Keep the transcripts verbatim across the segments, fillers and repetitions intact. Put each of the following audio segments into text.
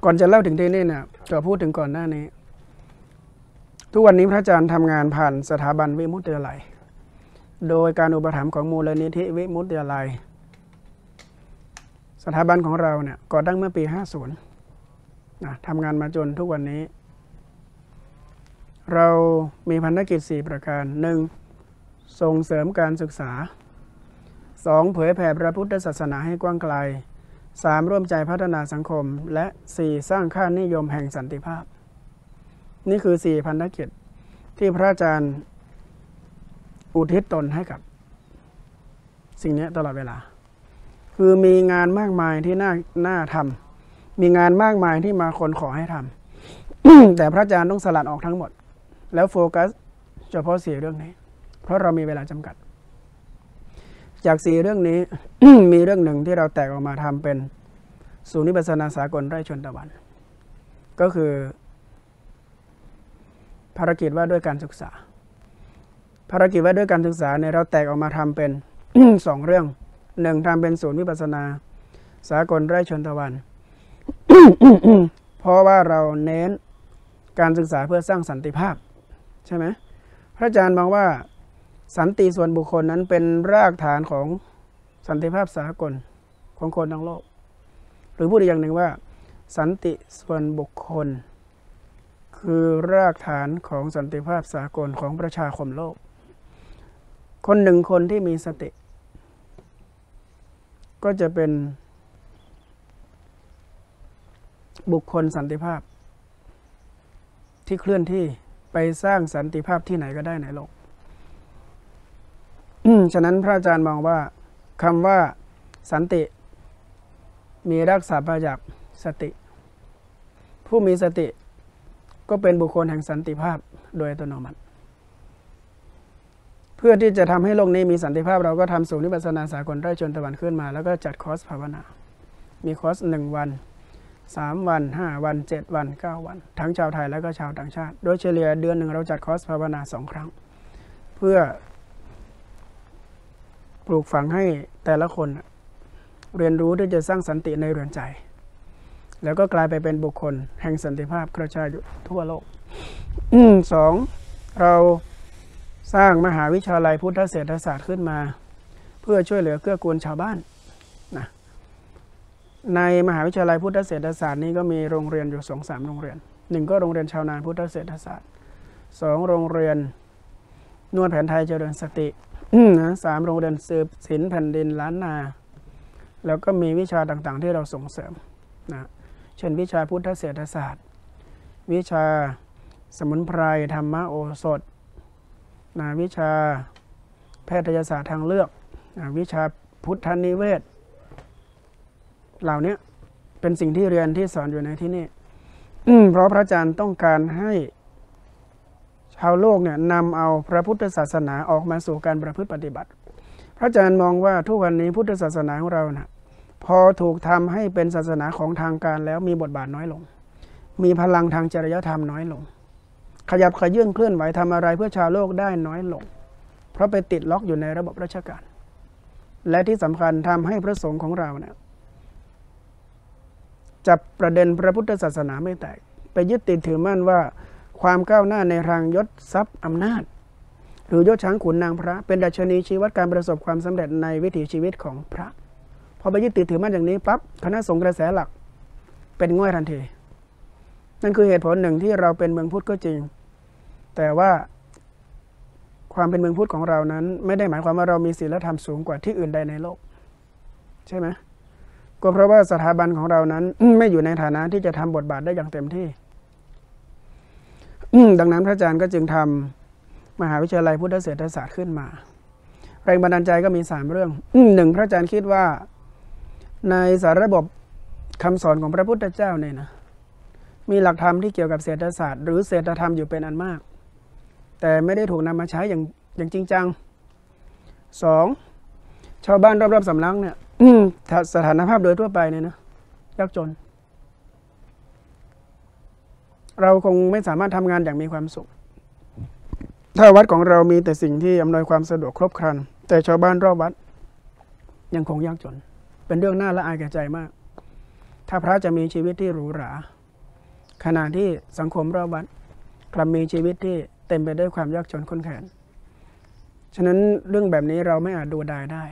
ก่อนจะเล่าถึงที่นี่เนี่ยจะพูดถึงก่อนหน้านี้ทุกวันนี้พระอาจารย์ทำงานผ่านสถาบันวิมุตติวิทยาลัยโดยการอุปถัมภ์ของมูลนิธิวิมุตติวิทยาลัยสถาบันของเราเนี่ยก่อตั้งเมื่อปีห้าสิบนะทำงานมาจนทุกวันนี้เรามีภารกิจสี่ประการหนึ่งส่งเสริมการศึกษาสองเผยแผ่พระพุทธศาสนาให้กว้างไกลสามร่วมใจพัฒนาสังคมและสี่สร้างค่านิยมแห่งสันติภาพนี่คือสี่ภารกิจที่พระอาจารย์อุทิศตนให้กับสิ่งนี้ตลอดเวลาคือมีงานมากมายที่น่าน่าทำมีงานมากมายที่มาคนขอให้ทำ แต่พระอาจารย์ต้องสลัดออกทั้งหมดแล้วโฟกัสเฉพาะสี่เรื่องนี้เพราะเรามีเวลาจำกัดจากสี่เรื่องนี้ มีเรื่องหนึ่งที่เราแตกออกมาทำเป็นศูนย์วิปัสสนาสากลไร่ชนตะวันก็คือภารกิจว่าด้วยการศึกษาภารกิจว่าด้วยการศึกษาเนี่ยเราแตกออกมาทำเป็น สองเรื่องหนึ่งทำเป็นศูนย์วิปัสสนาสากลไร่ชนตะวัน เพราะว่าเราเน้นการศึกษาเพื่อสร้างสันติภาพใช่ไหมพระอาจารย์มองว่าสันติส่วนบุคคลนั้นเป็นรากฐานของสันติภาพสากลของคนทั้งโลกหรือพูดอีกอย่างหนึ่งว่าสันติส่วนบุคคลคือรากฐานของสันติภาพสากลของประชาคมโลกคนหนึ่งคนที่มีสติก็จะเป็นบุคคลสันติภาพที่เคลื่อนที่ไปสร้างสันติภาพที่ไหนก็ได้ในโลกฉะนั้นพระอาจารย์มองว่าคำว่าสันติมีรากศัพท์มาจากสติผู้มีสติก็เป็นบุคคลแห่งสันติภาพโดยอัตโนมัติเพื่อที่จะทำให้โลกนี้มีสันติภาพเราก็ทำศูนย์วิปัสสนาสากลไร่ชนตะวันขึ้นมาแล้วก็จัดคอร์สภาวนามีคอร์สหนึ่งวันสามวันห้าวันเจ็ดวันเก้าวันทั้งชาวไทยและก็ชาวต่างชาติโดยเฉลี่ยเดือนหนึ่งเราจัดคอร์สภาวนาสองครั้งเพื่อปลูกฝังให้แต่ละคนเรียนรู้ที่จะสร้างสันติในเรือนใจแล้วก็กลายไปเป็นบุคคลแห่งสันติภาพกระจายอยู่ทั่วโลก สองเราสร้างมหาวิทยาลัยพุทธเศรษฐศาสตร์ขึ้นมาเพื่อช่วยเหลือเกื้อกูลชาวบ้านนะในมหาวิทยาลัยพุทธเศรษฐศาสตร์นี้ก็มีโรงเรียนอยู่สองสามโรงเรียนหนึ่งก็โรงเรียนชาวนาพุทธเศรษฐศาสตร์สองโรงเรียนนวดแผนไทยเจริญสตินะสามโรงเรียนสืบศิลป์แผ่นดินล้านนาแล้วก็มีวิชาต่างๆที่เราส่งเสริมนะเช่นวิชาพุทธเศรษฐศาสตร์วิชาสมุนไพรธรรมโอสถนะวิชาแพทยศาสตร์ทางเลือกนะวิชาพุทธนิเวศเหล่านี้เป็นสิ่งที่เรียนที่สอนอยู่ในที่นี่เพราะพระอาจารย์ต้องการให้ชาวโลกเนี่ยนำเอาพระพุทธศาสนาออกมาสู่การประพฤติปฏิบัติพระอาจารย์มองว่าทุกวันนี้พุทธศาสนาของเรานะพอถูกทำให้เป็นศาสนาของทางการแล้วมีบทบาทน้อยลงมีพลังทางจริยธรรมน้อยลงขยับขยื่นเคลื่อนไหวทำอะไรเพื่อชาวโลกได้น้อยลงเพราะไปติดล็อกอยู่ในระบบราชการและที่สำคัญทำให้พระสงฆ์ของเราเนี่ยจับประเด็นพระพุทธศาสนาไม่แตกไปยึดติดถือมั่นว่าความก้าวหน้าในทางยศทรัพย์อำนาจหรือยศช้างขุนนางพระเป็นดัชนีชี้วัดการประสบความสำเร็จในวิถีชีวิตของพระพอไปยึดติดถือมั่นอย่างนี้ปั๊บคณะสงฆ์กระแสหลักเป็นง่อยทันทีนั่นคือเหตุผลหนึ่งที่เราเป็นเมืองพุทธก็จริงแต่ว่าความเป็นเมืองพุทธของเรานั้นไม่ได้หมายความว่าเรามีศีลธรรมสูงกว่าที่อื่นใดในโลกใช่ไหมก็เพราะว่าสถาบันของเรานั้นไม่อยู่ในฐานะที่จะทำบทบาทได้อย่างเต็มที่ดังนั้นพระอาจารย์ก็จึงทำมหาวิทยาลัยพุทธเศรษฐศาสตร์ขึ้นมาแรงบันดาลใจก็มีสามเรื่องหนึ่งพระอาจารย์คิดว่าในสารระบบคำสอนของพระพุทธเจ้าเนี่ยนะมีหลักธรรมที่เกี่ยวกับเศรษฐศาสตร์หรือเศรษฐธรรมอยู่เป็นอันมากแต่ไม่ได้ถูกนำมาใช้อย่างอย่างจริงจังสองชาวบ้านรอบๆสำนักเนี่ยสถานภาพโดยทั่วไปเนี่ยนะยากจนเราคงไม่สามารถทำงานอย่างมีความสุขถ้าวัดของเรามีแต่สิ่งที่อำนวยความสะดวกครบครันแต่ชาวบ้านรอบวัดยังคงยากจนเป็นเรื่องน่าละอายแก่ใจมากถ้าพระจะมีชีวิตที่หรูหราขณะที่สังคมรอบวัดกลับมีชีวิตที่เต็มไปด้วยความยากจนข้นแค้นฉะนั้นเรื่องแบบนี้เราไม่อาจดูดายได้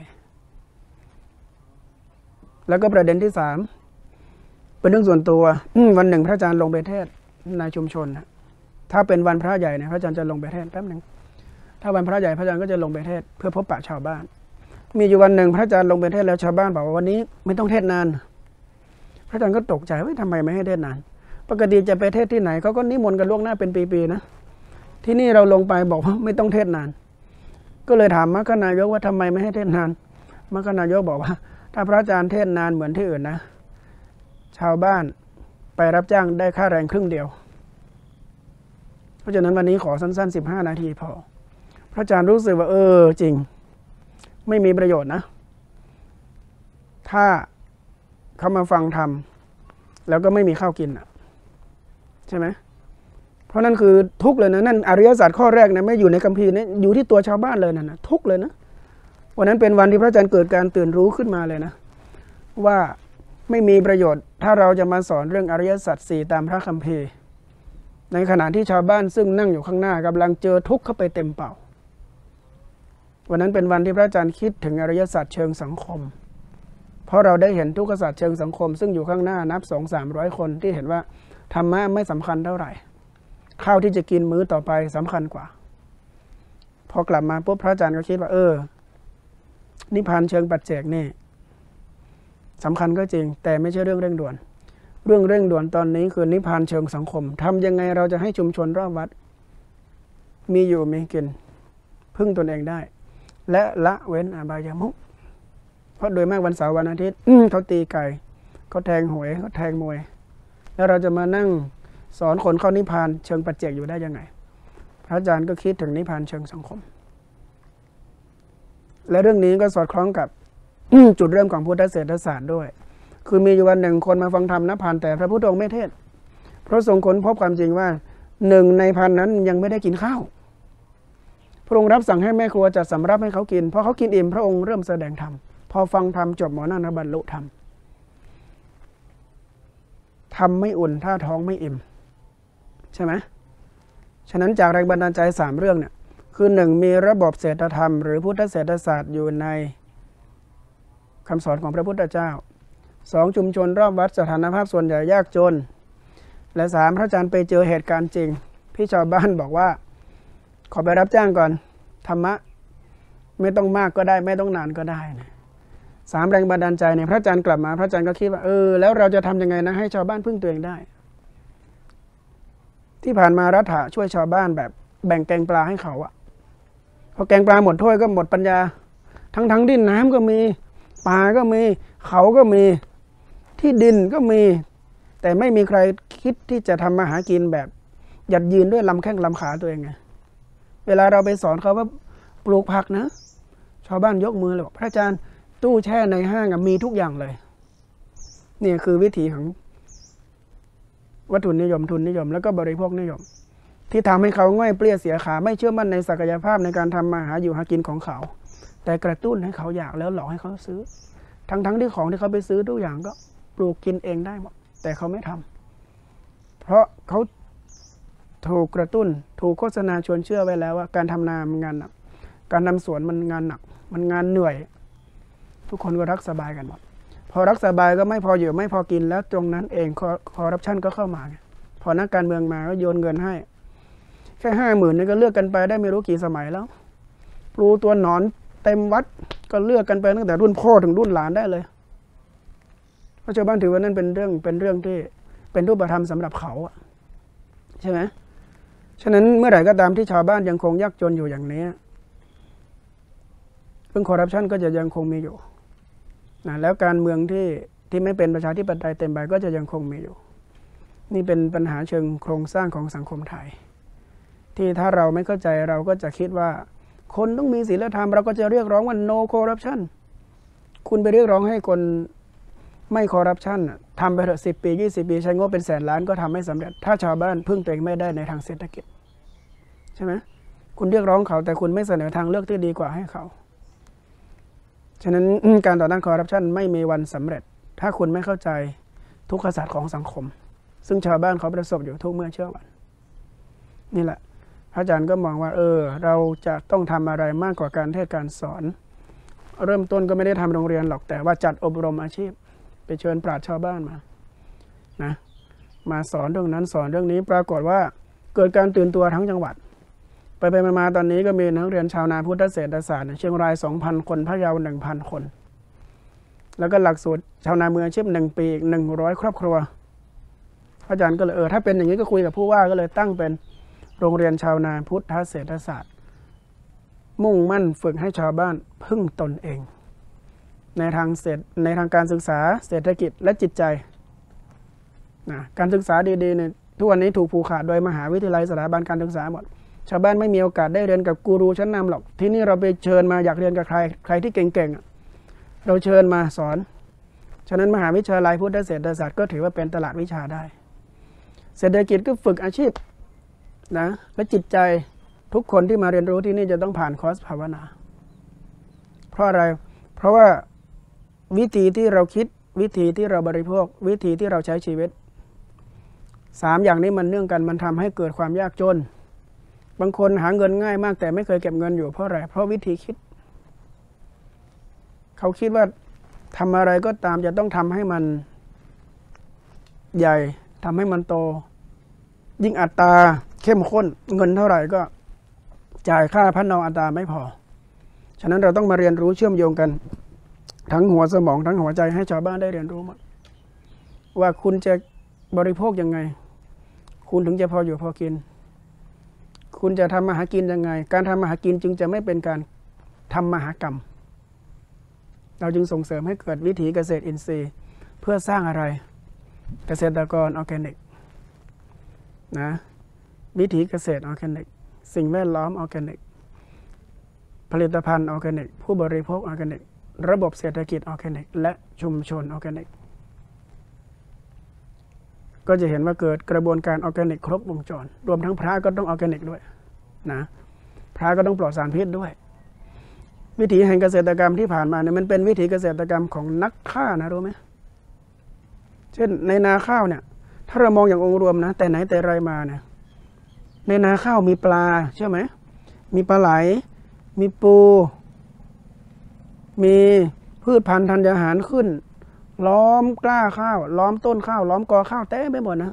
แล้วก็ประเด็นที่สามเป็นเรื่องส่วนตัววันหนึ่งพระอาจารย์ลงไปเทศในชุมชนถ้าเป็นวันพระใหญ่เนี่ยพระอาจารย์จะลงไปเทศแป๊บหนึ่งถ้าวันพระใหญ่พระอาจารย์ก็จะลงไปเทศเพื่อพบปะชาวบ้านมีอยู่วันหนึ่งพระอาจารย์ลงไปเทศแล้วชาวบ้านบอกว่าวันนี้ไม่ต้องเทศนานพระอาจารย์ก็ตกใจว่าทำไมไม่ให้เทศนานปกติจะไปเทศที่ไหนเขาก็นิมนต์กันล่วงหน้าเป็นปีๆนะที่นี่เราลงไปบอกว่าไม่ต้องเทศนานก็เลยถามมรรคนายกว่าทำไมไม่ให้เทศนานมรรคนายกบอกว่าถ้าพระอาจารย์เทศนานเหมือนที่อื่นนะชาวบ้านไปรับจ้างได้ค่าแรงครึ่งเดียวเพราะฉะนั้นวันนี้ขอสั้นๆสิบห้านาทีพอพระอาจารย์รู้สึกว่าเออจริงไม่มีประโยชน์นะถ้าเขามาฟังธรรมแล้วก็ไม่มีข้าวกินอ่ะใช่ไหมเพราะนั่นคือทุกข์เลยนะนั่นอริยสัจข้อแรกนะไม่อยู่ในคัมภีร์นะอยู่ที่ตัวชาวบ้านเลยนะนะทุกข์เลยนะวันนั้นเป็นวันที่พระอาจารย์เกิดการตื่นรู้ขึ้นมาเลยนะว่าไม่มีประโยชน์ถ้าเราจะมาสอนเรื่องอริยสัจสี่ตามพระคัมภีร์ในขณะที่ชาวบ้านซึ่งนั่งอยู่ข้างหน้ากำลังเจอทุกข์เข้าไปเต็มเป่าวันนั้นเป็นวันที่พระอาจารย์คิดถึงอริยสัจเชิงสังคมเพราะเราได้เห็นทุกขสัจเชิงสังคมซึ่งอยู่ข้างหน้านับสองสามร้อยคนที่เห็นว่าธรรมะไม่สำคัญเท่าไหร่ข้าวที่จะกินมื้อต่อไปสำคัญกว่าพอกลับมาปุ๊บพระอาจารย์ก็คิดว่าเออนิพพานเชิงปัจเจกนี่สำคัญก็จริงแต่ไม่ใช่เรื่องเร่งด่วนเรื่องเร่งด่วนตอนนี้คือนิพพานเชิงสังคมทำยังไงเราจะให้ชุมชนรอบวัดมีอยู่มีกินพึ่งตนเองได้และละเว้นอบายมุขเพราะโดยมากวันเสาร์วันอาทิตย์เขาตีไก่เขาแทงหวยเขาแทงมวยแล้วเราจะมานั่งสอนคนเข้านิพพานเชิงปัจเจกอยู่ได้ยังไงพระอาจารย์ก็คิดถึงนิพพานเชิงสังคมและเรื่องนี้ก็สอดคล้องกับจุดเริ่มของพุทธเศรษฐศาสตร์ด้วยคือมีอยู่วันหนึ่งคนมาฟังธรรมนะผ่านแต่พระพุทธองค์ไม่เทศเพราะทรงค้นพบความจริงว่าหนึ่งในพันนั้นยังไม่ได้กินข้าวพระองค์รับสั่งให้แม่ครัวจัดสำรับให้เขากินพอเขากินอิ่มพระองค์เริ่มแสดงธรรมพอฟังธรรมจบหมอนั่นบรรลุธรรมธรรมไม่อุ่นถ้าท้องไม่อิ่มใช่ไหมฉะนั้นจากแรงบันดาลใจสามเรื่องเนี่ยคือหนึ่งมีระบบเศรษฐธรรมหรือพุทธเศรษฐศาสตร์อยู่ในคำสอนของพระพุทธเจ้าสองชุมชนรอบวัดสถานภาพส่วนใหญ่ยากจนและสามพระอาจารย์ไปเจอเหตุการณ์จริงพี่ชาวบ้านบอกว่าขอไปรับจ้างก่อนธรรมะไม่ต้องมากก็ได้ไม่ต้องนานก็ได้นะสามแรงบันดาลใจเนี่ยพระอาจารย์กลับมาพระอาจารย์ก็คิดว่าเออแล้วเราจะทำยังไงนะให้ชาวบ้านพึ่งตัวเองได้ที่ผ่านมารัฐะช่วยชาวบ้านแบบแบ่งแกงปลาให้เขาอะพอแกงปลาหมดถ้วยก็หมดปัญญาทั้งทั้งดินน้ำก็มีปลาก็มีเขาก็มีที่ดินก็มีแต่ไม่มีใครคิดที่จะทำมาหากินแบบหยัดยืนด้วยลำแข้งลำขาตัวเองไงเวลาเราไปสอนเขาว่าปลูกผักนะชาวบ้านยกมือเลยบอกพระอาจารย์ตู้แช่ในห้างมีทุกอย่างเลยนี่คือวิถีของวัตถุนิยมทุนนิยมแล้วก็บริโภคนิยมที่ทำให้เขาง่อยเปรี้ยเสียขาไม่เชื่อมั่นในศักยภาพในการทำมาหาอยู่หากินของเขาแต่กระตุ้นให้เขาอยากแล้วหลอกให้เขาซื้อทั้งทั้งที่ของที่เขาไปซื้อทุกอย่างก็ปลูกกินเองได้หมดแต่เขาไม่ทำเพราะเขาถูกกระตุ้นถูกโฆษณาชวนเชื่อไว้แล้วว่าการทำนามันงานหนักการทำสวนมันงานหนักมันงานเหนื่อยทุกคนก็รักสบายกันหมดพอรักสบายก็ไม่พออยู่ไม่พอกินแล้วตรงนั้นเองคอร์รัปชันก็เข้ามาพอนักการเมืองมาก็โยนเงินให้แค่ห้าหมื่นนี่ก็เลือกกันไปได้ไม่รู้กี่สมัยแล้วปลูตัวหนอนเต็มวัดก็เลือกกันไปตั้งแต่รุ่นพ่อถึงรุ่นหลานได้เลยเพราะชาวบ้านถือว่านั่นเป็นเรื่องเป็นเรื่องที่เป็นรูปธรรมสำหรับเขาใช่ไหมฉะนั้นเมื่อไหร่ก็ตามที่ชาวบ้านยังคงยากจนอยู่อย่างนี้เรื่องคอร์รัปชันก็จะยังคงมีอยู่นะแล้วการเมืองที่ที่ไม่เป็นประชาธิปไตยเต็มใบก็จะยังคงมีอยู่นี่เป็นปัญหาเชิงโครงสร้างของสังคมไทยที่ถ้าเราไม่เข้าใจเราก็จะคิดว่าคนต้องมีศีลธรรมเราก็จะเรียกร้องว่า no corruption คุณไปเรียกร้องให้คนไม่คอร์รัปชันทำไปเถอะสิบปียี่สิบปีใช้งบเป็นแสนล้านก็ทำไม่สำเร็จถ้าชาวบ้านพึ่งตัวเองไม่ได้ในทางเศรษฐกิจใช่ไหมคุณเรียกร้องเขาแต่คุณไม่เสนอทางเลือกที่ดีกว่าให้เขาฉะนั้นการต่อต้านคอร์รัปชันไม่มีวันสำเร็จถ้าคุณไม่เข้าใจทุกขศาสตร์ของสังคมซึ่งชาวบ้านเขาประสบอยู่ทุกเมื่อเช้าวันนี่แหละพระอาจารย์ก็มองว่าเออเราจะต้องทำอะไรมากกว่าการเทศการสอนเริ่มต้นก็ไม่ได้ทำโรงเรียนหรอกแต่ว่าจัดอบรมอาชีพไปเชิญปราชญ์ชาวบ้านมานะมาสอนเรื่องนั้นสอนเรื่องนี้ปรากฏว่าเกิดการตื่นตัวทั้งจังหวัดไปไปมาตอนนี้ก็มีนักเรียนชาวนาพุทธเศรษฐศาสตร์เชียงราย สองพัน คนพะเยา หนึ่งพัน คนแล้วก็หลักสูตรชาวนามืออาชีพหนึ่งปีอีกหนึ่งร้อยครอบครัวอาจารย์ก็เลยเออถ้าเป็นอย่างนี้ก็คุยกับผู้ว่าก็เลยตั้งเป็นโรงเรียนชาวนาพุทธเศรษฐศาสตร์มุ่งมั่นฝึกให้ชาวบ้านพึ่งตนเองในทางเศรษฐในทางการศึกษาเศรษฐกิจและจิตใจนะการศึกษาดีๆเนี่ยทุกวันนี้ถูกผูกขาดโดยมหาวิทยาลัยสถาบันการศึกษาหมดชาวบ้านไม่มีโอกาสได้เรียนกับกูรูชั้นนำหรอกที่นี่เราไปเชิญมาอยากเรียนกับใครใครที่เก่งๆเราเชิญมาสอนฉะนั้นมหาวิทยาลัยพุทธเศรษฐศาสตร์ก็ถือว่าเป็นตลาดวิชาได้เศรษฐกิจก็ฝึกอาชีพนะและจิตใจทุกคนที่มาเรียนรู้ที่นี่จะต้องผ่านคอร์สภาวนาเพราะอะไรเพราะว่าวิธีที่เราคิดวิธีที่เราบริโภควิธีที่เราใช้ชีวิตสามอย่างนี้มันเนื่องกันมันทำให้เกิดความยากจนบางคนหาเงินง่ายมากแต่ไม่เคยเก็บเงินอยู่เพราะอะไรเพราะวิธีคิดเขาคิดว่าทำอะไรก็ตามจะต้องทำให้มันใหญ่ทำให้มันโตยิ่งอัตราเข้มข้นเงินเท่าไหร่ก็จ่ายค่าพันนองอัตราไม่พอฉะนั้นเราต้องมาเรียนรู้เชื่อมโยงกันทั้งหัวสมองทั้งหัวใจให้ชาวบ้านได้เรียนรู้หมดว่าคุณจะบริโภคยังไงคุณถึงจะพออยู่พอกินคุณจะทำมาหากินยังไงการทำมาหากินจึงจะไม่เป็นการทำมหากรรมเราจึงส่งเสริมให้เกิดวิถีเกษตรอินทรีย์เพื่อสร้างอะไรเกษตรกรออร์แกนิกนะวิถีเกษตรออร์แกนิกสิ่งแวดล้อมออร์แกนิกผลิตภัณฑ์ออร์แกนิกผู้บริโภคออร์แกนิกระบบเศรษฐกิจออร์แกนิกและชุมชนออร์แกนิกก็จะเห็นว่าเกิดกระบวนการออร์แกนิกครบวงจรรวมทั้งพระก็ต้องออร์แกนิกด้วยนะพระก็ต้องปลอดสารพิษด้วยวิถีแห่งเกษตรกรรมที่ผ่านมาเนี่ยมันเป็นวิถีเกษตรกรรมของนักฆ่านะรู้ไหมเช่นในนาข้าวเนี่ยถ้าเรามองอย่างองค์รวมนะแต่ไหนแต่ไรมาเนี่ยในนาข้าวมีปลาใช่ไหมมีปลาไหลมีปูมีพืชพันธุ์ธัญญาหารขึ้นล้อมกล้าข้าวล้อมต้นข้าวล้อมกอข้าวเต็มไปหมดนะ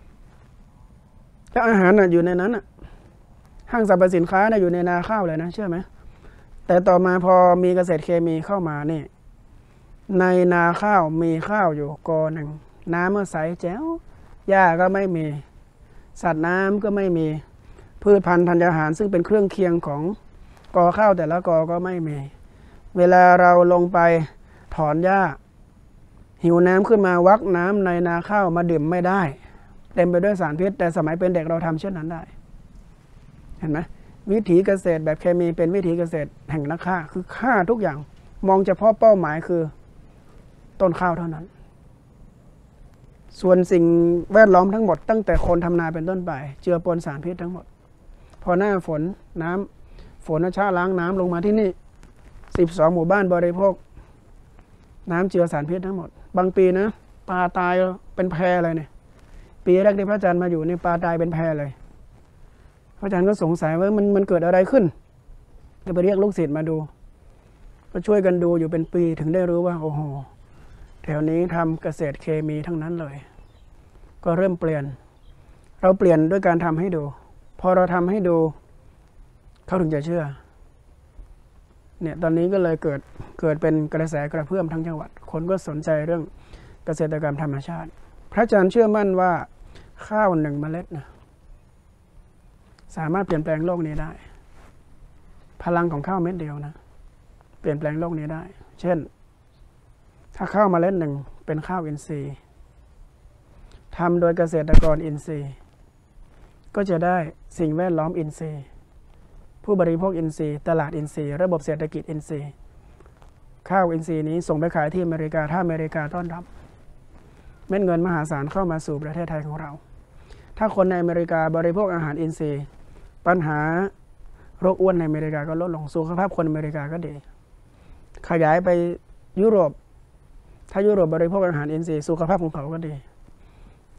แล้วอาหารน่ะอยู่ในนั้นน่ะห้างสรรพสินค้าน่ะอยู่ในนาข้าวเลยนะเชื่อไหมแต่ต่อมาพอมีเกษตรเคมีเข้ามานี่ในนาข้าวมีข้าวอยู่กอหนึ่งน้ำเมื่อใสแจ๋วหญ้าก็ไม่มีสัตว์น้ำก็ไม่มีพืชพันธุ์ธัญญาหารซึ่งเป็นเครื่องเคียงของกอข้าวแต่ละกอก็ไม่มีเวลาเราลงไปถอนหญ้าหิวน้ำขึ้นมาวักน้ำในนาข้าวมาดื่มไม่ได้เต็มไปด้วยสารพิษแต่สมัยเป็นเด็กเราทำเช่นนั้นได้เห็นไหมวิถีเกษตรแบบเคมีเป็นวิถีเกษตรแห่งนักฆ่าคือฆ่าทุกอย่างมองเฉพาะเป้าหมายคือต้นข้าวเท่านั้นส่วนสิ่งแวดล้อมทั้งหมดตั้งแต่คนทำนาเป็นต้นไปเจือปนสารพิษทั้งหมดพอหน้าฝนน้ำฝนชะล้างน้ำลงมาที่นี่สิบสองหมู่บ้านบริโภคน้ำเจือสารพิษทั้งหมดบางปีนะปลาตายเป็นแพเลยเนี่ยปีแรกที่พระอาจารย์มาอยู่นี่ปลาตายเป็นแพเลยพระอาจารย์ก็สงสัยว่ามันมันเกิดอะไรขึ้นก็ไปเรียกลูกศิษย์มาดูก็ช่วยกันดูอยู่เป็นปีถึงได้รู้ว่าโอ้โหแถวนี้ทำเกษตรเคมีทั้งนั้นเลยก็เริ่มเปลี่ยนเราเปลี่ยนด้วยการทำให้ดูพอเราทำให้ดูเขาถึงจะเชื่อเนี่ยตอนนี้ก็เลยเกิดเกิดเป็นกระแสกระเพื่อมทั้งจังหวัดคนก็สนใจเรื่องเกษตรกรรมธรรมชาติพระอาจารย์เชื่อมั่นว่าข้าวหนึ่งเมล็ดนะสามารถเปลี่ยนแปลงโลกนี้ได้พลังของข้าวเม็ดเดียวนะเปลี่ยนแปลงโลกนี้ได้เช่นถ้าข้าวเมล็ดหนึ่งเป็นข้าวอินทรีย์ทำโดยเกษตรกรอินทรีย์ก็จะได้สิ่งแวดล้อมอินทรีย์ผู้บริโภคอินทรีย์ตลาดอินทรีย์ระบบเศรษฐกิจอินทรีย์ข้าวอินทรีย์นี้ส่งไปขายที่อเมริกาถ้าอเมริกาต้อนรับเม็ดเงินมหาศาลเข้ามาสู่ประเทศไทยของเราถ้าคนในอเมริกาบริโภคอาหารอินทรีย์ปัญหาโรคอ้วนในอเมริกาก็ลดลงสุขภาพคนอเมริกาก็ดีขยายไปยุโรปถ้ายุโรปบริโภคอาหารอินทรีย์สุขภาพของเขาก็ดี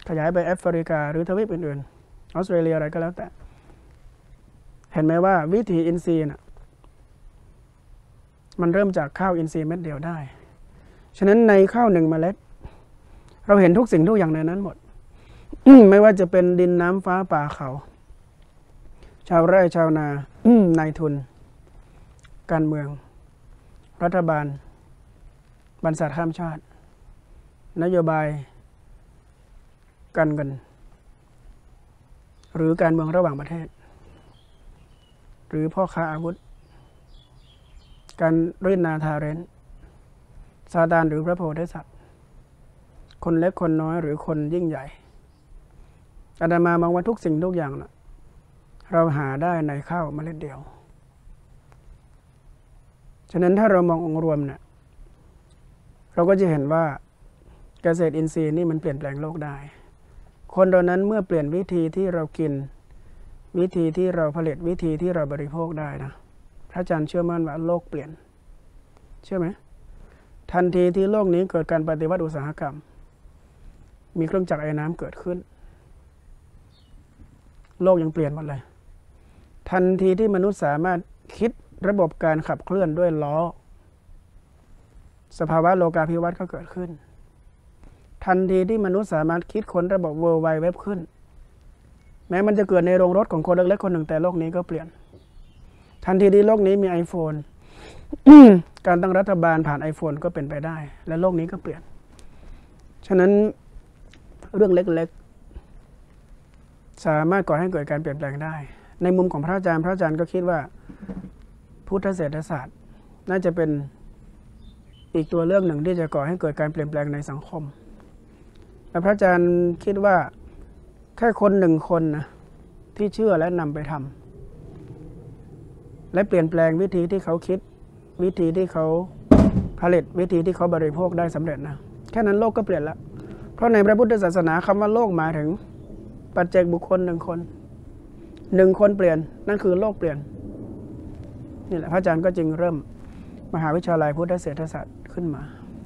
ขยายไปแอฟริกาหรือทวีปอื่นๆออสเตรเลียอะไรก็แล้วแต่เห็นไหมว่าวิถีอินทรีย์น่ะมันเริ่มจากข้าวอินทรีย์เม็ดเดียวได้ฉะนั้นในข้าวหนึ่งเมล็ดเราเห็นทุกสิ่งทุกอย่างในนั้นหมด ไม่ว่าจะเป็นดินน้ำฟ้าป่าเขาชาวไร่ชาวนานายทุนการเมืองรัฐบาลบรรษัทข้ามชาตินโยบายการเงินหรือการเมืองระหว่างประเทศหรือพ่อค้าอาวุธการรินาทาเรนซาตานหรือพระโพธิสัตว์คนเล็กคนน้อยหรือคนยิ่งใหญ่อาตมามองว่าทุกสิ่งทุกอย่างนะเราหาได้ในข้าวเมล็ดเดียวฉะนั้นถ้าเรามององค์รวมเนี่ยเราก็จะเห็นว่าเกษตรอินทรีย์นี่มันเปลี่ยนแปลงโลกได้คนเหล่านั้นเมื่อเปลี่ยนวิธีที่เรากินวิธีที่เราผลิตวิธีที่เราบริโภคได้นะพระอาจารย์เชื่อมั่นว่าโลกเปลี่ยนเชื่อไหมทันทีที่โลกนี้เกิดการปฏิวัติอุตสาหกรรมมีเครื่องจักรไอ้น้ำเกิดขึ้นโลกยังเปลี่ยนหมดเลยทันทีที่มนุษย์สามารถคิดระบบการขับเคลื่อนด้วยล้อสภาวะโลกาภิวัตน์ก็เกิดขึ้นทันทีที่มนุษย์สามารถคิดค้นระบบ World Wide Web ขึ้นแม้มันจะเกิดในโรงรถของคนเล็กๆคนหนึ่งแต่โลกนี้ก็เปลี่ยนทันทีที่โลกนี้มี iPhone การตั้งรัฐบาลผ่าน iPhone ก็เป็นไปได้และโลกนี้ก็เปลี่ยนฉะนั้นเรื่องเล็กๆสามารถก่อให้เกิดการเปลี่ยนแปลงได้ในมุมของพระอาจารย์พระอาจารย์ก็คิดว่าพุทธเศรษฐศาสตร์น่าจะเป็นอีกตัวเรื่องหนึ่งที่จะก่อให้เกิดการเปลี่ยนแปลงในสังคมและพระอาจารย์คิดว่าแค่คนหนึ่งคนนะที่เชื่อและนำไปทำและเปลี่ยนแปลงวิธีที่เขาคิดวิธีที่เขาผลิตวิธีที่เขาบริโภคได้สำเร็จนะแค่นั้นโลกก็เปลี่ยนแล้วเพราะในพระพุทธศาสนาคำว่าโลกหมายถึงปัจเจกบุคคลหนึ่งคนหนึ่งคนเปลี่ยนนั่นคือโลกเปลี่ยนนี่แหละพระอาจารย์ก็จึงเริ่มมหาวิทยาลัยพุทธเศรษฐศาสตร์ขึ้นมา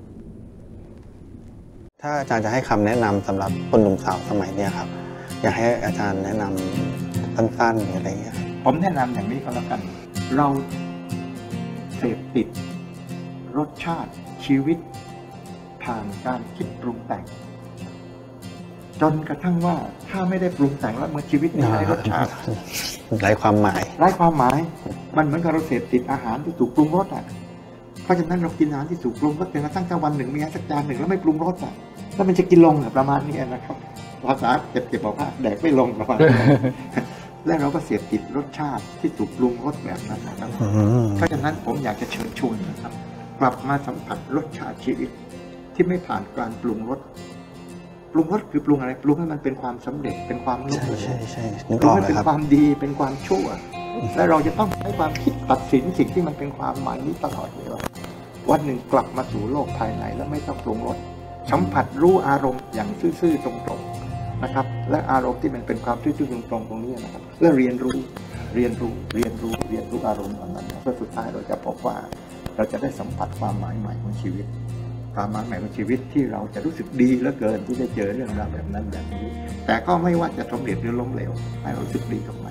ถ้าอาจารย์จะให้คำแนะนำสำหรับคนหนุ่มสาวสมัยนี้ครับอยากให้อาจารย์แนะนำสั้นๆอะไรอย่างเงี้ยผมแนะนำอย่างนี้ก็แล้วกันเราเสพติดรสชาติชีวิตผ่านการคิดปรุงแต่งจนกระทั่งว่าถ้าไม่ได้ปรุงแต่งแล้วมันชีวิตไม่ได้รสชาติไร้ความหมายไร้ความหมายมันเหมือนกับเราเสพติดอาหารที่ถูกปรุงรสอ่ะเพราะฉะนั้นเรากินอาหารที่ถูกปรุงรสจนกระทั่งวันหนึ่งมีอาหารสักจานหนึ่งแล้วไม่ปรุงรสอ่ะแล้วมันจะกินลงประมาณนี้นะครับภาษาเจ็บๆบอกว่าแดกไม่ลงประมาณนี้และเราก็เสพติดรสชาติที่ถูกปรุงรสแบบนั้นนะครับเพราะฉะนั้นผมอยากจะเชิญชวนนะครับกลับมาสัมผัสรสชาติชีวิตที่ไม่ผ่านการปรุงรสปรุงรสคือปรุงอะไรปรุงให้มันเป็นความสำเร็จเป็นความนุ่มใช่ใช่ใช่ปรุงให้เป็นความดีเป็นความชั่วและเราจะต้องใช้ความคิดตัดสินสิ่งที่มันเป็นความหมายนี้ตลอดเวลาวันหนึ่งกลับมาสู่โลกภายในแล้วไม่ต้องปรุงรสสัมผัสรู้อารมณ์อย่างซื่อๆตรงๆนะครับและอารมณ์ที่มันเป็นความซื่อๆตรงๆตรงนี้นะครับและเรียนรู้เรียนรู้เรียนรู้เรียนรู้อารมณ์อันนั้นเพื่อสุดท้ายเราจะพบว่าเราจะได้สัมผัสความหมายใหม่ของชีวิตความหมายใหม่ของชีวิตที่เราจะรู้สึกดีเหลือเกินที่ได้เจอเรื่องราวแบบนั้นแบบนี้แต่ก็ไม่ว่าจะสำเร็จหรือล้มเหลวให้เรารู้สึกดีกับ